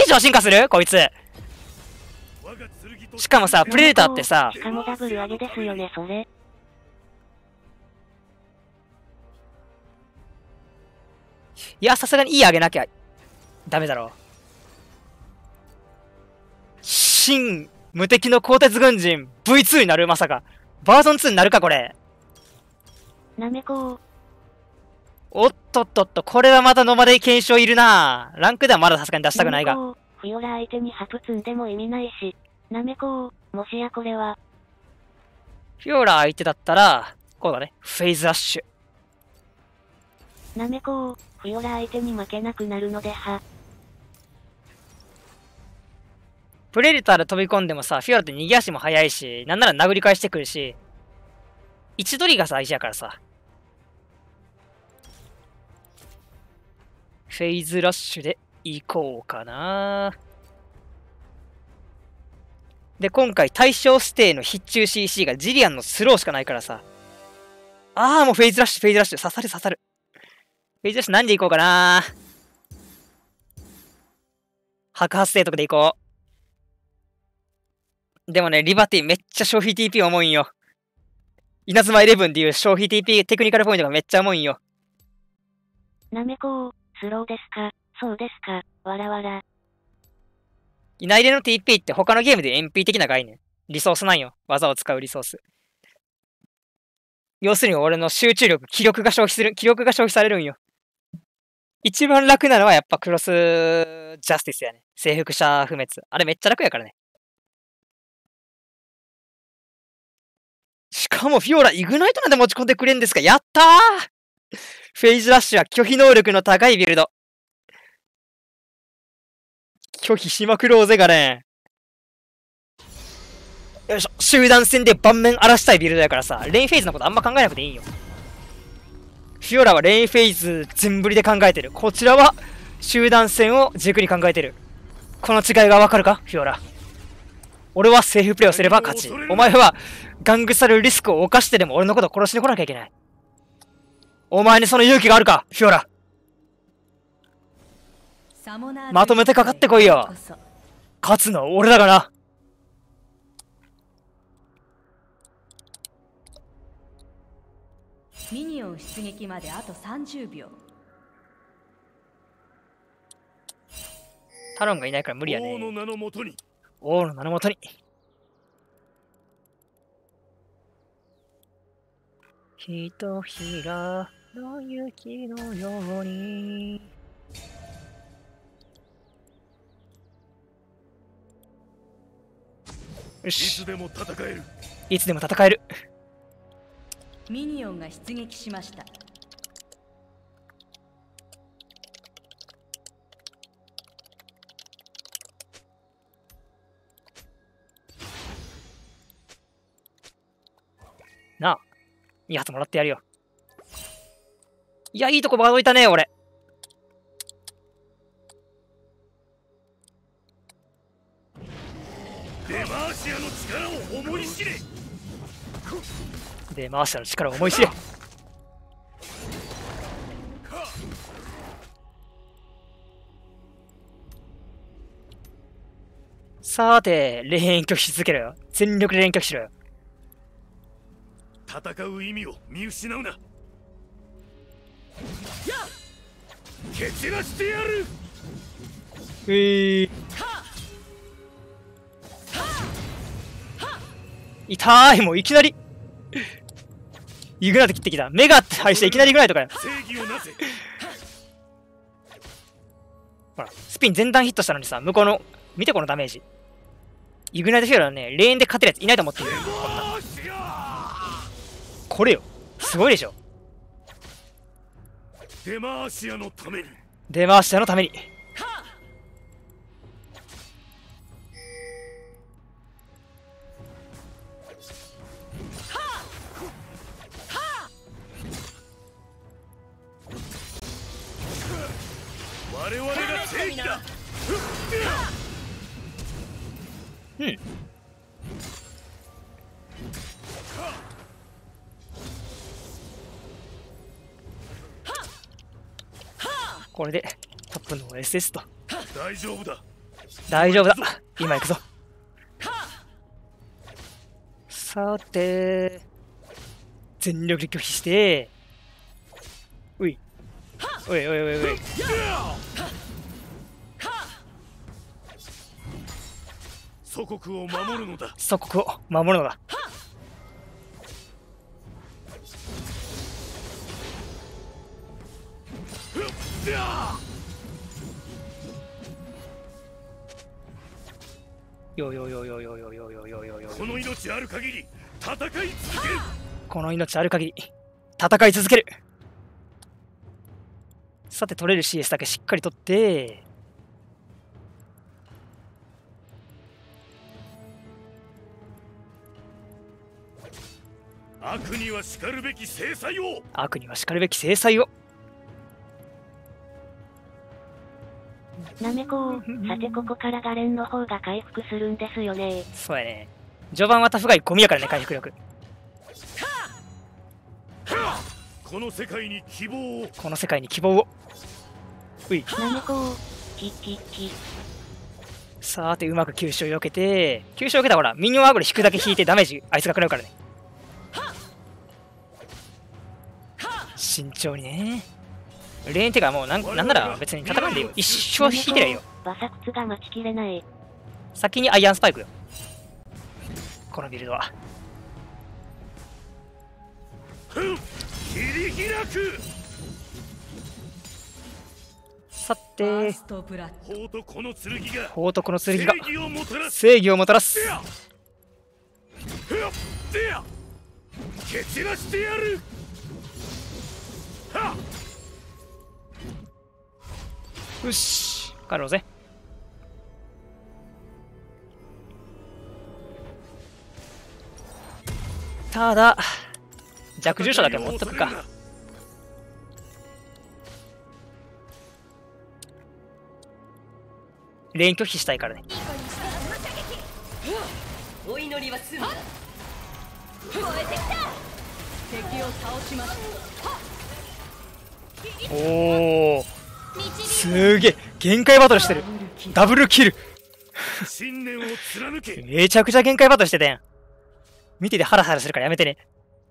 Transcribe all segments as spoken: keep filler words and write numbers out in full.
以上進化するこいつ。しかもさ、プレデターってさ、 しかもダブル上げですよね、それ。 いや、さすがにいい上げなきゃダメだろう。新無敵の鋼鉄軍人 ブイツー になるまさか。バージョンツーになるかこれ。 なめこー。 おっとっとっと、これはまたノマで検証いるな。ランクではまださすがに出したくないが。 フィオラ相手にハプ積んでも意味ないし。なめこー、もしやこれは。 フィオラ相手だったら、こうだね。フェイズラッシュ。 なめこー、フィオラ相手に負けなくなるのでは。 プレデターで飛び込んでもさ、フィオラって逃げ足も速いし、なんなら殴り返してくるし、位置取りが大事やからさ。フェイズラッシュで行こうかな。で、今回対象指定の必中 シーシー がジリアンのスローしかないからさ。ああ、もうフェイズラッシュ、フェイズラッシュ。刺さる刺さる。フェイズラッシュ何で行こうかな。白髪ステートで行こう。でもね、リバティめっちゃ消費 ティーピー 重いんよ。稲妻イレブンっていう消費 ティーピー テクニカルポイントがめっちゃ重いんよ。 なめこー、スローですか、そうですか、わらわら。 稲入れの ティーピー って他のゲームで エヌピー 的な概念。リソースなんよ。技を使うリソース。要するに俺の集中力、気力が消費する、気力が消費されるんよ。一番楽なのはやっぱクロスジャスティスやね。征服者不滅。あれめっちゃ楽やからね。しかもフィオラ、イグナイトなんで持ち込んでくれるんですか？やったー！フェイズラッシュは拒否能力の高いビルド。拒否しまくろうぜがね。よいしょ。集団戦で盤面荒らしたいビルドやからさ、レインフェイズのことあんま考えなくていいんよ。フィオラはレインフェイズ全振りで考えてる。こちらは集団戦を軸に考えてる。この違いがわかるかフィオラ。俺はセーフプレイをすれば勝ち。お前はガングされるリスクを冒してでも俺のことを殺しに来なきゃいけない。お前にその勇気があるかフィオラ。まとめてかかってこいよ。勝つのは俺だからな。 ミニオン出撃まであとさんじゅうびょう。 タロンがいないから無理やね。 王の名のもとに。 王の名のもとに。ひとひらの雪のように。よし。 いつでも戦える。 いつでも戦える。 ミニオンが出撃しました。 なあ、に発もらってやるよ。いや、いいとこばどいたね、俺。 デマーシアの力を思い知れ。 で、マーシャの力を思い知れ。さて、連拒否し続けろよ。全力で連拒否しろよ。 戦う意味を見失うな。や蹴散らしてやる。 えー、痛い、もういきなりイグナイト切ってきた。メガって配していきなりイグナイトかよ。 正義をなせ。 ほら、スピン全弾ヒットしたのにさ、向こうの、見てこのダメージ。イグナイトフィオラはね、レーンで勝てるやついないと思ってる。こんな。これよ。すごいでしょ。 デマーシアのために。 デマーシアのために。 我々が正義だ。 うん。これでトップの エスエス と。 大丈夫だ。 大丈夫だ。今行くぞ。さて、全力で拒否して、うい。おいおいおいおい。 祖国を守るのだ。 祖国を守るのだ。よよよよよよよよよよよ。 この命ある限り戦い続ける。 この命ある限り戦い続ける。さて取れる シーエス だけしっかり取って、 悪にはしかるべき制裁を。 悪にはしかるべき制裁を。 なめこう、さてここからガレンの方が回復するんですよね。 そうやね。序盤はタフガイゴミやからね、回復力。 この世界に希望を。 この世界に希望を。うい。 なめこう、キキキ。 さてうまく急所を避けて、急所を避けたらほらミニオンアグロ引くだけ引いてダメージあいつが食らうからね。慎重にね。レーンってかもうなんなんなら別に戦わんでいいよ。一生引いてりゃいいよ。 バサクツが待ちきれない。 先にアイアンスパイクよ、このビルドは。 切り開く。 さファてーストブラッ法とこの剣が法とこの剣が正義をもたらす。 正義をもたらす。 蹴散らしてやる。はっよし帰ろうぜ。ただ弱重症だけ持っとくか。レーン拒否したいからね。 お祈りは済んだ。燃えてきた。敵を倒します。 おおすげえ限界バトルしてる。ダブルキル。 信念を貫け。 めちゃくちゃ限界バトルしてたやん。見ててハラハラするからやめてね。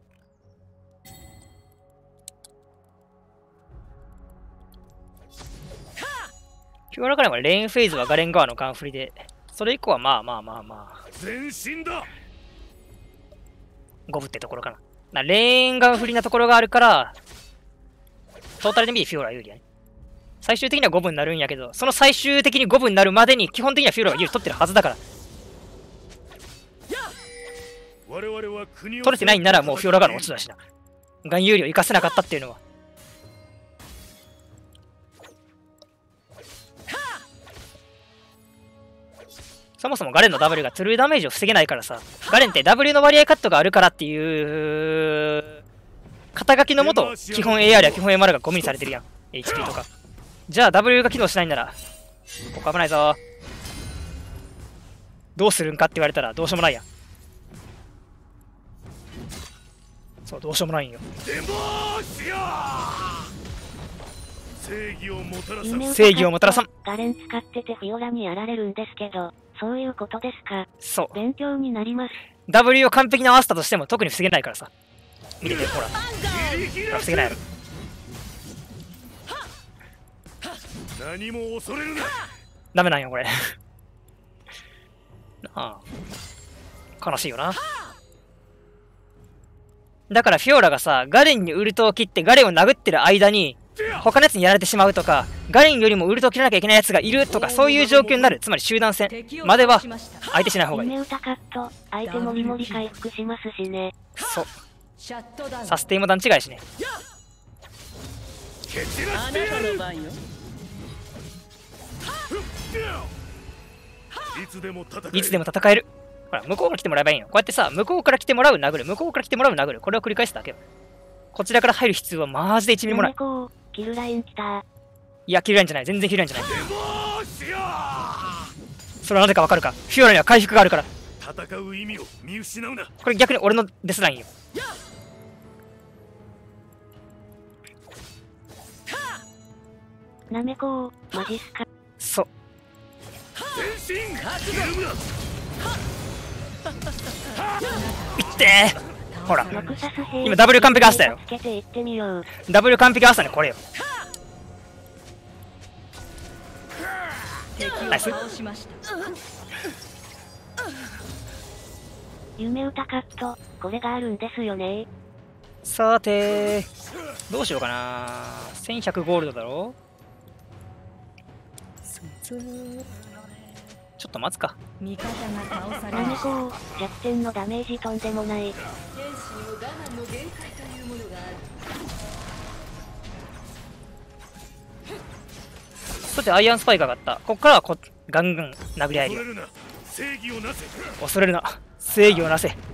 今日のからもレーンフェイズはガレン側のガン振りで、それ以降はまあまあまあまあ全身だ。 五分ってところかな。なレーンガン振りなところがあるからトータルで見てフィオラは有利やね。最終的には五分になるんやけど、その最終的に五分になるまでに基本的にはフィオラが有利取ってるはずだから。 我々は国を取れてないんならもうフィオラ側の落ちだしな。ガン有利を生かせなかったっていうのは。そもそもガレンの W がトゥルーダメージを防げないからさ、ガレンって W の割合カットがあるからっていう肩書きのもと基本 エーアール や基本 エムアール がゴミにされてるやん。 エイチピー とか。じゃあ W が機能しないんならここ危ないぞ。どうするんかって言われたらどうしようもないやん。そうどうしようもないんよ。 デモーシア正義をもたらさん。 正義をもたらさん。 ガレン使っててフィオラにやられるんですけど、そういうことですか。 そう勉強になります。 W を完璧に合わせたとしても特に防げないからさ。見ててほら防げないやろ。 何も恐れるな。 ダメなんよこれなあ、悲しいよな。だからフィオラがさガレンにウルトを切ってガレンを殴ってる間に他のやつにやられてしまうとか、ガレンよりもウルトを切らなきゃいけないやつがいるとか、そういう状況になる。つまり集団戦までは相手しない方がいい。 夢歌カット、相手もりもり回復しますしね。 そうシャットダウン。 サステイも段違いしね。 蹴散らあしてやる。 なたの番よ。 いつでも戦え。 いつでも戦える。ほら向こうから来てもらえばいいよ。こうやってさ向こうから来てもらう殴る、向こうから来てもらう殴る、これを繰り返すだけよ。こちらから入る必要はマジでいちミリもない。 こうキルライン来た。 いやキルラインじゃない、全然キルラインじゃない。 デモーシアそれはなぜかわかるか。フィオラには回復があるから。 戦う意味を見失うな。 これ逆に俺のデスラインよ。 なめこうマジっすか。 そう全身緩むな。 いってー。ほらノクサス兵今ダブル完璧合わせたよ。 つけていってみよう。 ダブル完璧合わせたねこれよ。ナイス。 倒しました。 夢歌カット、これがあるんですよね。 さてどうしようかな。せんひゃくゴールドだろ。ちょっと待つか。 味方が倒されナメました。 コー、弱点のダメージとんでもない。 天使にも我慢の限界というものがある。 さてアイアンスパイク上がった。こっからはこガンガン殴り合えるよ。 恐れるな。正義をなせ。 恐れるな。正義をなせ。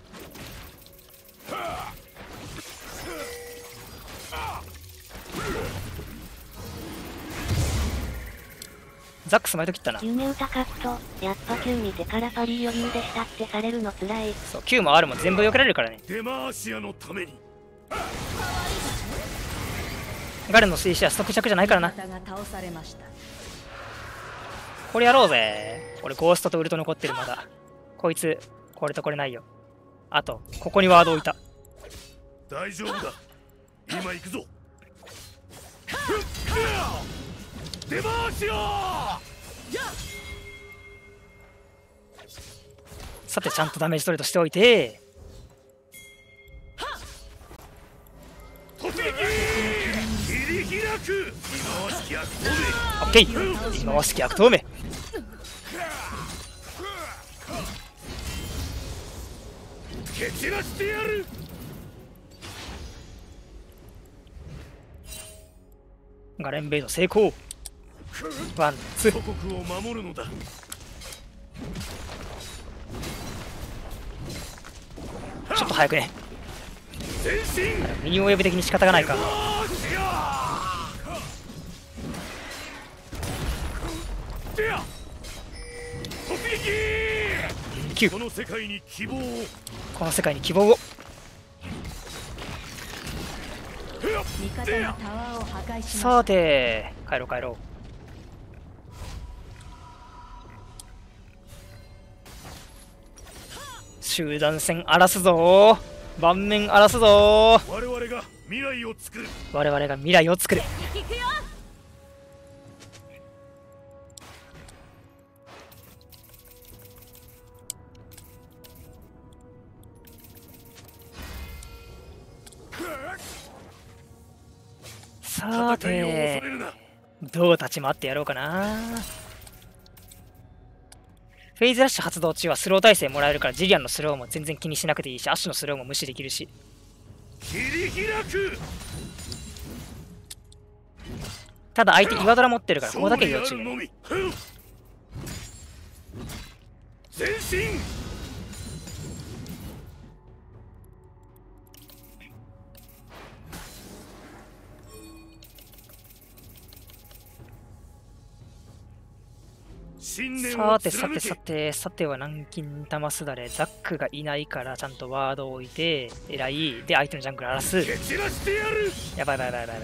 ザックス巻いときったな。 夢歌カット、やっぱきゅう見てからパリ余裕でしたってされるのつらい。 そう Q も R も全部避けられるからね。 デマーシアのために。 ガレンの水死は即着じゃないからな。 味方が倒されました。 これやろうぜ。俺ゴーストとウルト残ってるまだ。こいつこれとこれないよ。あとここにワード置いた。 大丈夫だ。今行くぞ。デマーシア。 さてちゃんとダメージトレードしておいて。 突撃。切り開く。今は式悪透明。 オッケー。今は式悪透明。 蹴散らしてやる。 ガレンベイド成功。ワンツー。 祖国を守るのだ。 ちょっと早くね。 全身。 ミニオンウェブ的に仕方がないか。きゅう。 この世界に希望を。 この世界に希望を。 味方のタワーを破壊しました。 さて帰ろう帰ろう。集団戦荒らすぞー。盤面荒らすぞー。 我々が未来を作る。 我々が未来を作る。 行くよ。 さてどう立ち回ってやろうかな。フェイズラッシュ発動中はスロー耐性もらえるからジリアンのスローも全然気にしなくていいし、アッシュのスローも無視できるし。 切り開く。 ただ相手岩ドラ持ってるからここだけ要注意。 全身。 さてさてさてさては南京玉すだれ。ザックがいないからちゃんとワードを置いて偉い。で相手のジャングル荒らす。やばいやばいやばいやばい。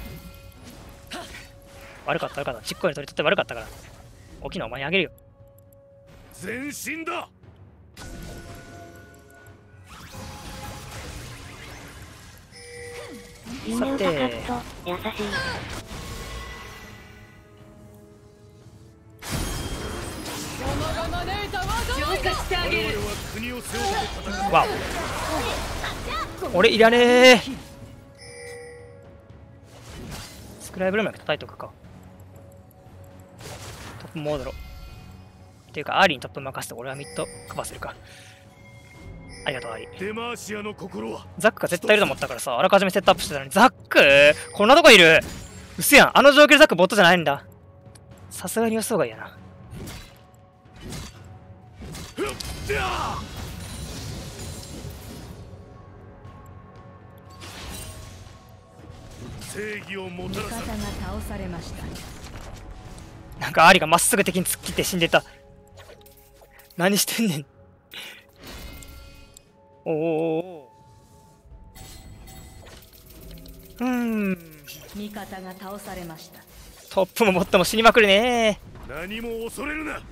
悪かった悪かった。ちっこいの取り取って悪かったから。大きなお前にあげるよ。 全身だ。 夢歌カット、優しい。 わお。俺いらねえ。スクライブルーム叩いとくか。トップモードロっていうかアーリーにトップ任せて俺はミッドカバーするか。ありがとうアーリー。 デマーシアの心はザックが絶対いると思ったからさ、あらかじめセットアップしてたのに。ザックこんなとこいる。うせやん。あの状況でザックボットじゃないんだ。さすがに予想外やな。 正義をもたらさ。 味方が倒されました。 なんかアーリーがまっすぐ敵に突っ切って死んでた。何してんねん。おお。うーん。 味方が倒されました。 トップもボットも死にまくるね。 何も恐れるな。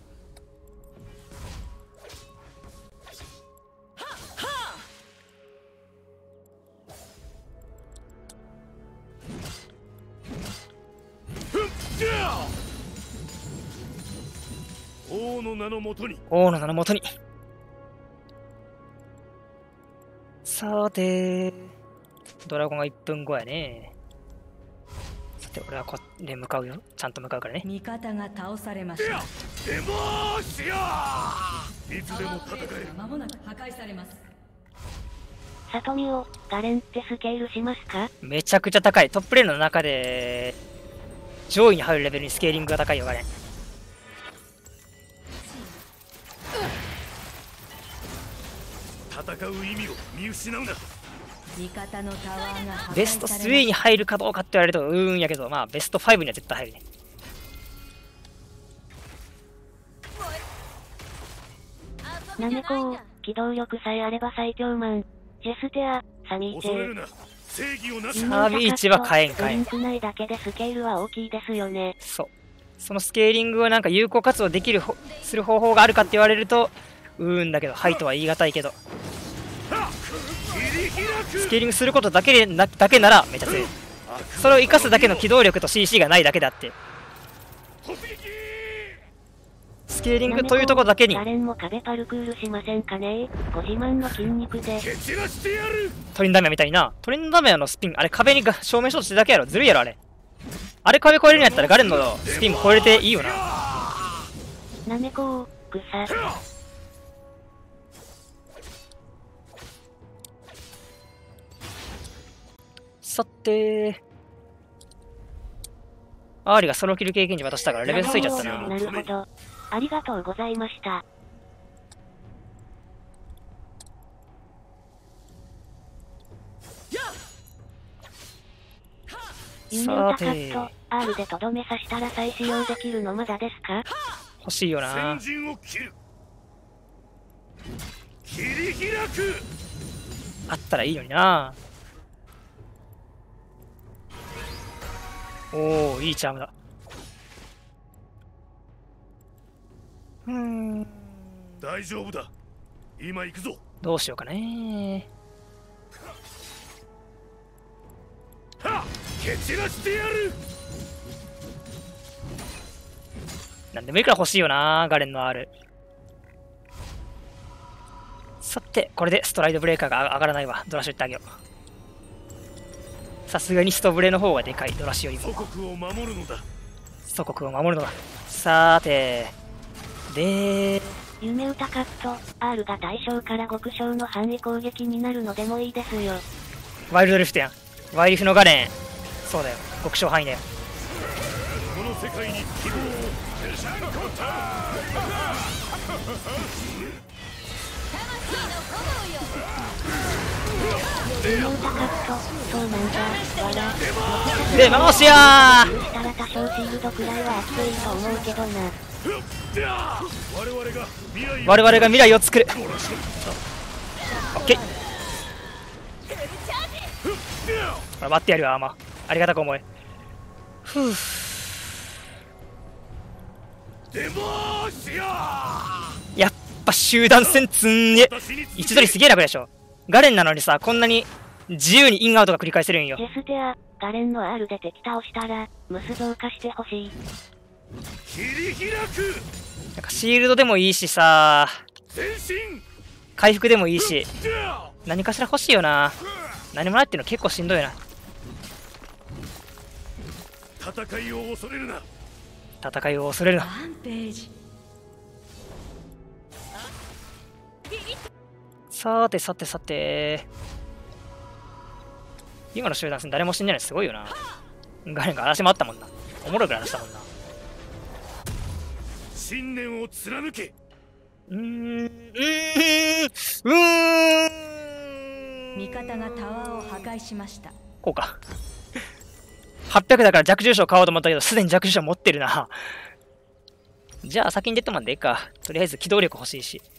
王の名のもとに。 王の名のもとに。さて、ドラゴンがいっぷんごやね。さて、俺はこっち向かうよ。ちゃんと向かうからね。 味方が倒されました。 デモーション。いつでも戦える。 間もなく破壊されます。 里見をガレンってスケールしますか？ めちゃくちゃ高い。トップレーンの中で上位に入るレベルにスケーリングが高いよ、ガレン。 戦う意味を見失うな。 味方のタワーが破壊されました。 ベストスリーに入るかどうかって言われるとうーんやけど、まあベストファイブには絶対入るね。 なめこう、機動力さえあれば最強マン。ジェステア、サミーチェ。 恐れるな。正義をなし。 サービーチは買えん買えん。 リンク内だけでスケールは大きいですよね。 そう。そのスケーリングをなんか有効活動できるほする方法があるかって言われるとうーんだけど、はいとは言い難いけど、スケーリングすることだけでなだけならめちゃ強い。それを生かすだけの機動力と シーシー がないだけであって、スケーリングというところだけにガレンも壁パルクールしませんかね。ご自慢の筋肉で。 トリンダメアみたいにな。トリンダメアのスピン、あれ壁にが正面衝突してるだけやろ。ずるいやろあれ。あれ壁越えるんやったらガレンのスピンも越えれていいよな。 なめこう、草。 さて、アーリがソロキル経験値渡したからレベルついちゃったな。 なるほど。ありがとうございました。夢歌カット、アール でとどめさしたら再使用できるのまだですか？ 欲しいよな。 先陣を切る。切り開く。 あったらいいのにな。おお、いいチャームだ。うーん、 大丈夫だ。今行くぞ。 どうしようかね。 はっ、蹴散らしてやる。 なんでもいいから欲しいよな、ガレンの R。さて、これでストライドブレーカーが上がらないわ。ドラッシュいってあげよう。さすがにストブレの方がでかい、ドラッシュよりも。 祖国を守るのだ。 祖国を守るのだ。さーて、で、 夢歌カット、アール が対象から極小の範囲攻撃になるのでもいいですよ。 ワイルドリフトやん。ワイリフのガレン。そうだよ。極小範囲だよ。 この世界に希望を。 夢歌カット、そうなんだ、わら。 で、回しやー。 したら多少シールドくらいはあっていいと思うけどな。 我々が未来を我々が未来を作る。オッケー。ほら待ってやるわ、アーマー。ありがたく思え。ふう。 デモーション。 やっぱ集団戦つんえ。位置取りすげえ楽でしょ。ガレンなのにさ、こんなに自由にインアウトが繰り返せるんよ。 ジェステア、ガレンの R で敵倒したら、無ス増加してほしい。 切り開く。 なんかシールドでもいいしさ、 前進。 回復でもいいし、何かしら欲しいよな。何もないっていうの結構しんどいな。 戦いを恐れるな。 戦いを恐れるな。 ワンページ。 さてさてさて、今の集団戦誰も死んでないのすごいよな。ガレンが嵐もあったもんな。おもろいから嵐したもんな。 信念を貫け。 うーん、うーん、うーん。 味方がタワーを破壊しました。 こうか。はっぴゃくだから弱重症買おうと思ったけど、すでに弱重症持ってるな。じゃあ先にデッドマンでいいか。とりあえず機動力欲しいし。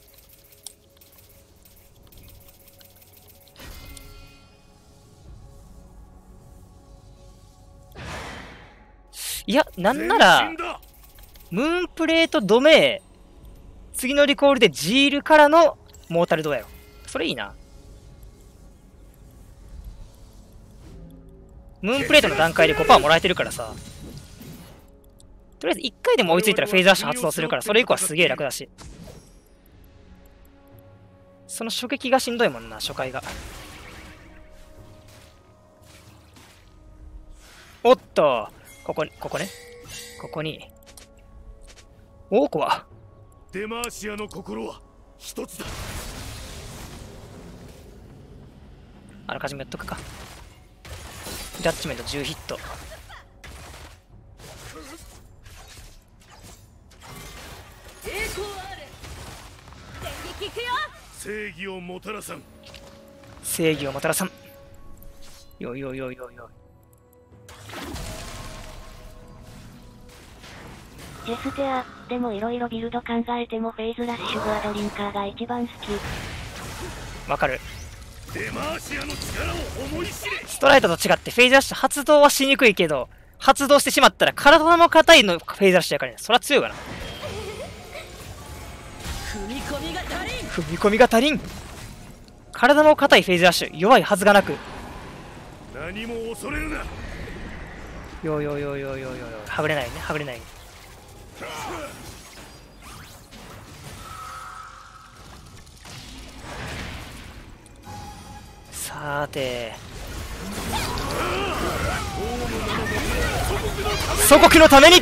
いや、なんなら、 ムーンプレート止め、次のリコールでジールからのモータルどうやろ。それいいな。ムーンプレートの段階で ごパーセント もらえてるからさ。とりあえずいっかいでも追いついたらフェイズラッシュ発動するから、それ以降はすげえ楽だし。その初撃がしんどいもんな、初回が。おっと、ここに、ここね。ここに。おお、こは。 デマーシアの心は一つだ。 あらかじめやっとくか。ジャッジメントじゅうヒット。 栄光あれ。電撃いくよ。 正義をもたらさん。 正義をもたらさん。よいよいよいよいよい。 ジェステア、でも色々ビルド考えてもフェイズラッシュガードリンカーが一番好き。 わかる。 デマーシアの力を思い知れ。 ストライトと違ってフェイズラッシュ発動はしにくいけど、発動してしまったら体も硬いのフェイズラッシュやからね。そりゃ強いかな。 踏み込みが足りん。 踏み込みが足りん。体も硬いフェイズラッシュ、弱いはずがなく。 何も恐れるな。 よよよよよよよ。はぐれないね、はぐれないね。さーて、祖国のために。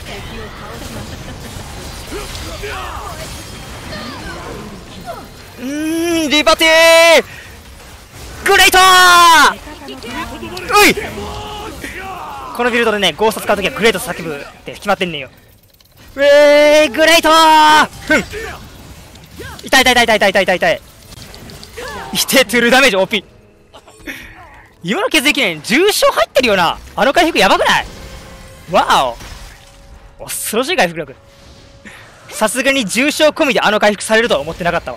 うーん、リバティグレートー。うい、このビルドでね、ゴースト使うときはグレート叫ぶって決まってんねんよ。うえー、グレートー。ふん、痛い痛い痛い痛い痛い痛い痛い痛い。いて、トゥルーダメージ オーピー。今の血液ね、重傷入ってるよな。あの回復やばくない？わお、恐ろしい回復力。さすがに重傷込みであの回復されるとは思ってなかったわ。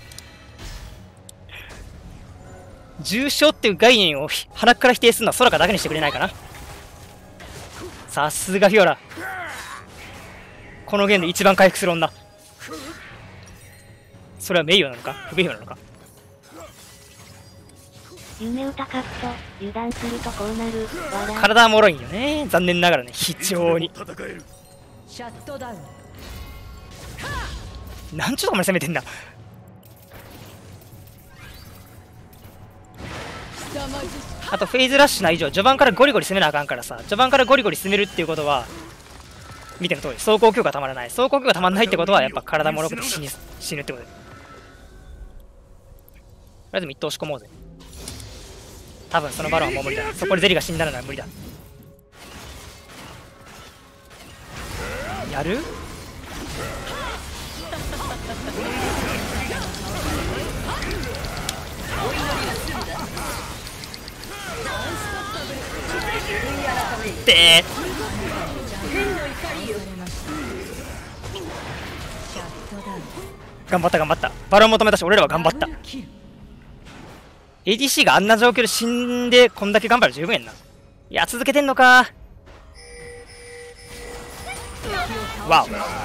重傷っていう概念を鼻から否定するのは空だけにしてくれないかな。さすがフィオラ。このゲームで一番回復する女。それは名誉なのか不名誉なのか。 夢歌カット、油断するとこうなる。 体は脆いんよね。残念ながらね、非常に。 シャットダウン。 なんちゅうとこまで攻めてんだ。あとフェイズラッシュな以上、序盤からゴリゴリ攻めなあかんからさ、序盤からゴリゴリ攻めるっていうことは、見ての通り、走行強化たまらない。走行強化たまらないってことは、やっぱ体もろくて死に死ぬってことで。とりあえずミッド押し込もうぜ。多分そのバロンはもう無理だ。そこでゼリが死んだのは無理だ。やる？で頑張った頑張った。バロン求めたし俺らは頑張った。エーディーシー があんな状況で死んでこんだけ頑張る十分やんな。いや続けてんのか。わ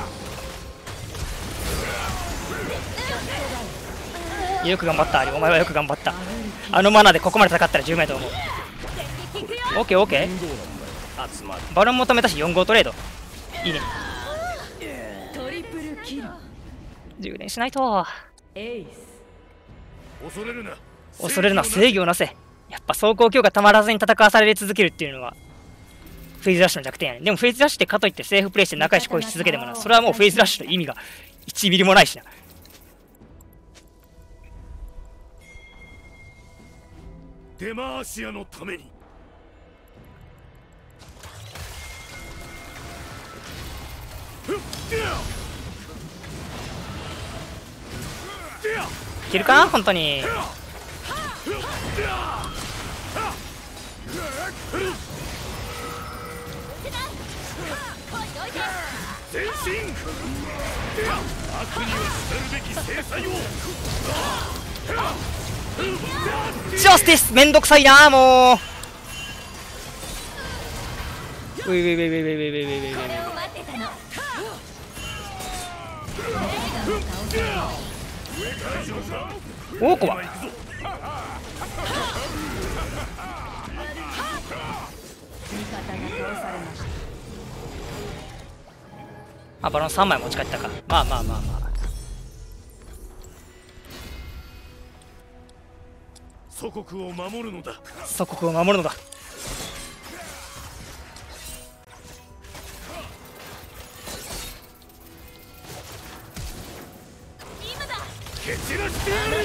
お、よく頑張った。お前はよく頑張った。あのマナーでここまで戦ったら十分やと思う。オッケーオッケー。バロン求めたしよん号トレードいいね。 トリプルキル。 充電しないと。 エース。 恐れるな。 恐れるな、正義をなせ。やっぱ走行強化たまらずに戦わされ続けるっていうのはフェイズラッシュの弱点やね。でもフェイズラッシュってかといってセーフプレイして仲良し恋し続けてもな、それはもうフェイズラッシュの意味がいちミリもないしな。 デマーシアのために。 いけるか本当に。 前進。悪にはしかるべき制裁を。 ジャスティスめんどくさいなもう。ウイウイウイウイウイウイウイウイウイウイ。 おおこはあ、バロンさんまい持ち帰ったか。まあまあまあまあ。 祖国を守るのだ。 祖国を守るのだ。 蹴散らしてやる。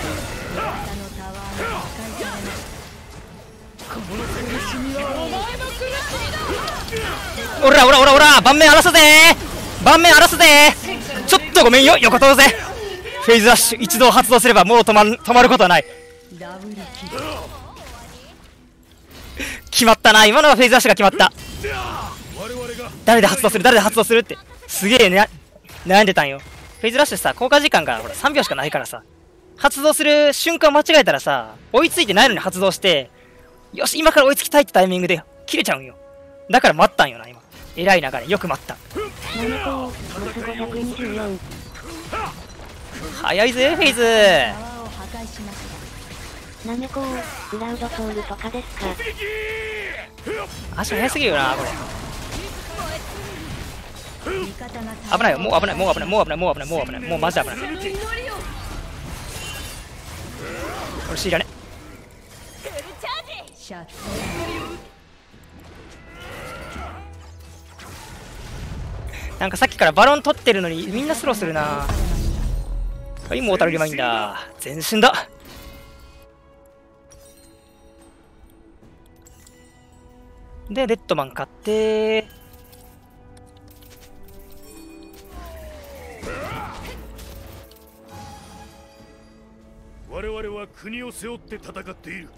おらおらおらおら、盤面荒らすぜー、盤面荒らすぜー。ちょっとごめんよ、横通ぜ。フェイズラッシュ一度発動すればもう止まん止まることはない。決まったな、今のはフェイズラッシュが決まった。誰で発動する誰で発動するってすげえね悩んでたんよ。フェイズラッシュさ、効果時間がほらさんびょうしかないからさ、発動する瞬間間違えたらさ、追いついてないのに発動して、よし今から追いつきたいってタイミングで切れちゃうんよ。だから待ったんよな今。えらい流れ、よく待った。早いぜフェイズ。 なめこクラウドソウルとかですか。 足早すぎるよなこれ。危ないよ、もう危ない、もう危ない、もう危ない、もう危ない、もう危ない、もうマジで危ない。俺知らね。なんかさっきからバロン取ってるのにみんなスローするな。はい、モータルリマインダー前進だ。でデッドマン買って我々は国を背負って戦っている。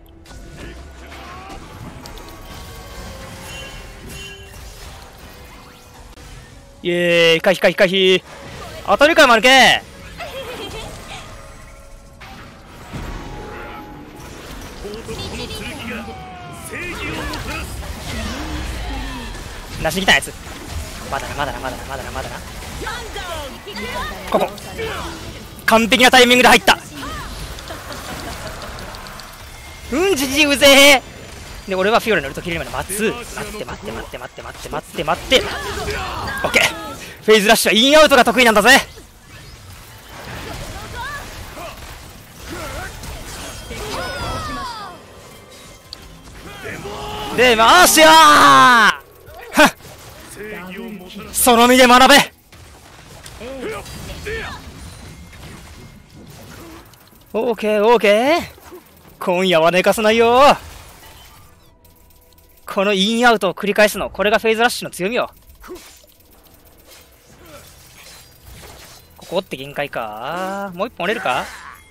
イエーイ、回避回避回避。当たるかいマヌケ。出しに来たやつ。まだなまだなまだなまだなまだな。ここ完璧なタイミングで入った。うんじじうぜー。で俺はフィオレのウルト切れるまで待つ。待って待って待って待って待って待って待って。オッケー。フェイズラッシュはインアウトが得意なんだぜ。でまーしよー。はっ、その身で学べ。オーケーオーケー。今夜は寝かさないよ。このインアウトを繰り返すの、これがフェイズラッシュの強みよ。ここって限界か。もう一本折れるか。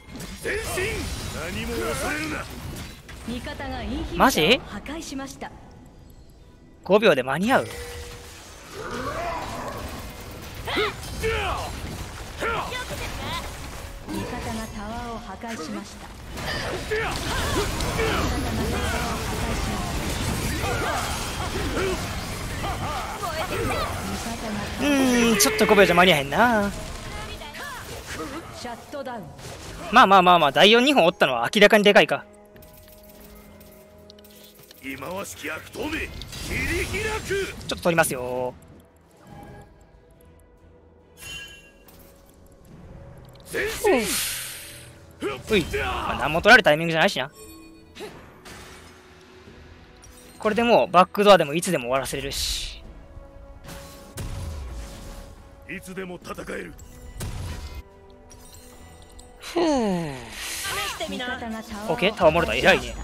マジごびょうで間に合う。 味方がタワーを破壊しました。 うーん、ちょっとごびょうじゃ間に合えへんな。 シャットダウン。 まあまあまあまあ、だいよんにほん折ったのは明らかにでかいか。 忌まわしき悪党め、切り開く。 ちょっと取りますよ。うい、まあ、何も取られるタイミングじゃないしな。これでもうバックドアでもいつでも終わらせれるし、 いつでも戦える。 ふう。オッケー、タワーモルダー偉いね。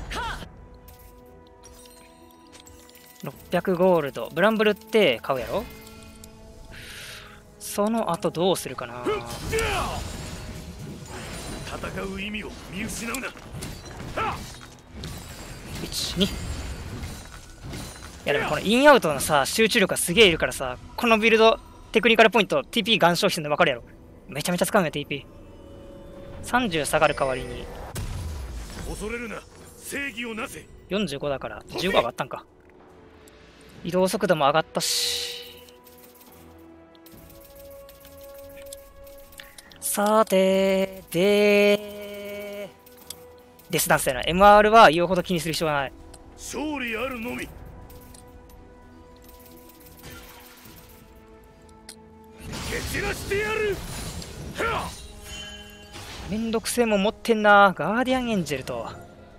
ろっぴゃくゴールド、ブランブルって買うやろ。その後どうするかな。 戦う意味を見失うな。 いち、に。いやでもこのインアウトのさ、集中力がすげえいるからさ、このビルドテクニカルポイント ティーピー ガン消費するの分かるやろ。めちゃめちゃ使うんや ティーピー。さんじゅう下がる代わりに恐れるな、正義をなせ。 よんじゅうごだからじゅうご上がったんか。移動速度も上がったし、 さて、で、デスダンスやな。エムアール は言うほど気にする必要はない。 勝利あるのみ。蹴散らしてやる。 めんどくせえもん持ってんな。ガーディアンエンジェルと。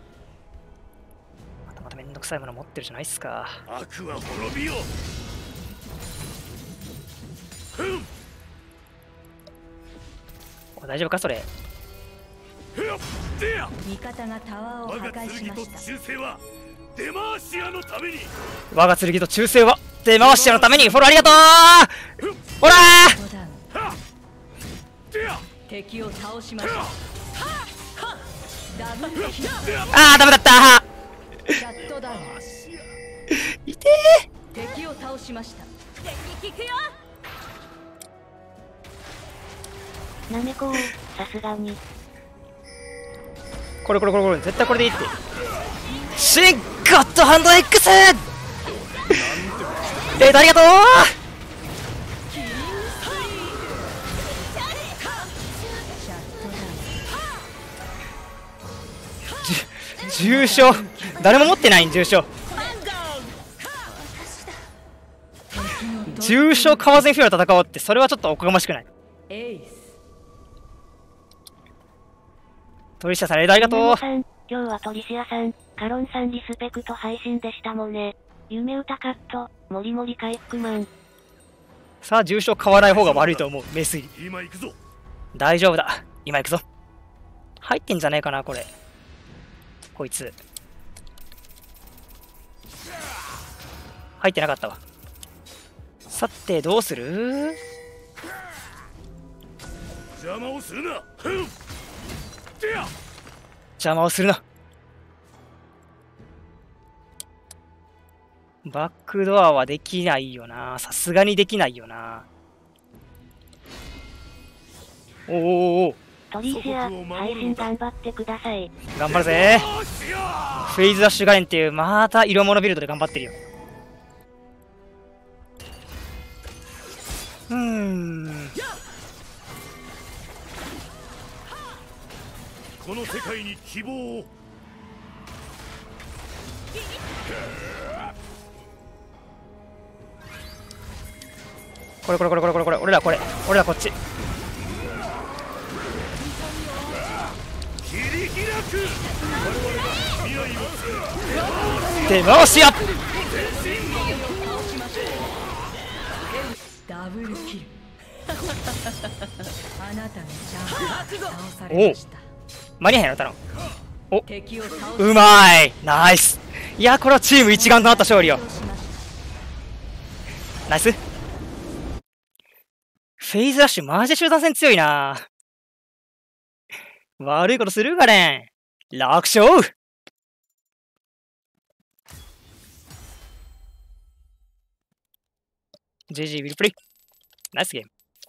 またまためんどくさいもの持ってるじゃないっすか。 悪は滅びよ。ふん。 お大丈夫かそれ。 味方がタワーを破我が壊しま剣とした。 忠誠はデマーシアのために。 我が剣と忠誠は出回し屋のためにフォローありがとう。ほらー。 ドダウンはっでや敵を倒しました。ダブルキル。 あーダメだったー。 シャットダウン。 いて敵を倒しました。敵効くよ。 なめこを、さすがに。 ー。これこれこれこれ絶対これでいいって。シンゴッドハンド X。レードありがとう。重傷誰も持ってないん重傷重傷買わずにフィオラ戦おうってそれはちょっとおこがましくない。 エイス。 トリシアさんレードありがとう。 夢さん、今日はトリシアさん、カロンさんリスペクト配信でしたもんね。夢歌カット、もりもり回復マン。 さあ重傷買わない方が悪いと思う。メス入り今行くぞ。 大丈夫だ。今行くぞ。入ってんじゃねえかなこれ。こいつ入ってなかったわ。さてどうする。 邪魔をするな。ふん。でや邪魔をするな。バックドアはできないよな。さすがにできないよな。おーおーおートリシア、配信頑張ってください。 頑張るぜ。 よーしよーフェイズダッシュガレンっていうまた色物ビルドで頑張ってるよ。うーんこの世界に希望を。 これこれこれこれこれこれ俺らこれ俺らこっち。 切り開く。我々が未来を作る。 出回しや。 ダブルキル。あなたのチャンスが倒されました。 間に合えへんのたの。 敵を倒うまいナイス。いやこれはチーム一丸となった勝利よ。ナイス。フェイズラッシュマジで集団戦強いな。悪いことするかねん。楽勝。ジェージー ウィルプレイ。ナイスゲーム。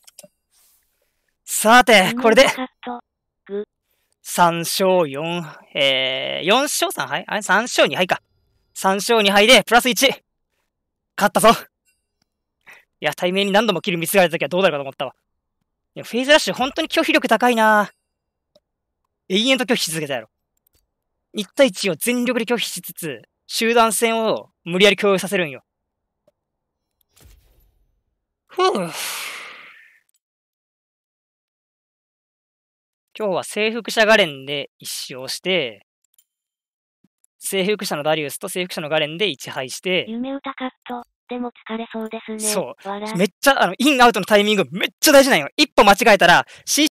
さて、これでカット、グ。 さん勝よん、えー、よん勝さん敗あれ ?さん勝に敗か。さん勝に敗でプラスいち。勝ったぞ。いや、対面に何度もキル見つけられたときはどうなるかと思ったわ。いや、フェイズラッシュ本当に拒否力高いな。永遠と拒否し続けたやろ。いち対いちを全力で拒否しつつ、集団戦を無理やり共有させるんよ。ふぅ。今日は征服者ガレンで一勝して、征服者のダリウスと征服者のガレンでいち敗して、 夢歌カット、でも疲れそうですね。 そう。 笑めっちゃ、あの、インアウトのタイミングめっちゃ大事なんよ。一歩間違えたら、C